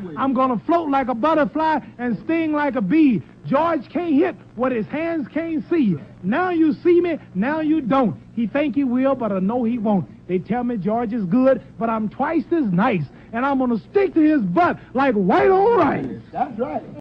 I'm gonna float like a butterfly and sting like a bee. George can't hit what his hands can't see. Now you see me, now you don't. He think he will, but I know he won't. They tell me George is good, but I'm twice as nice. And I'm gonna stick to his butt like white on rice. That's right.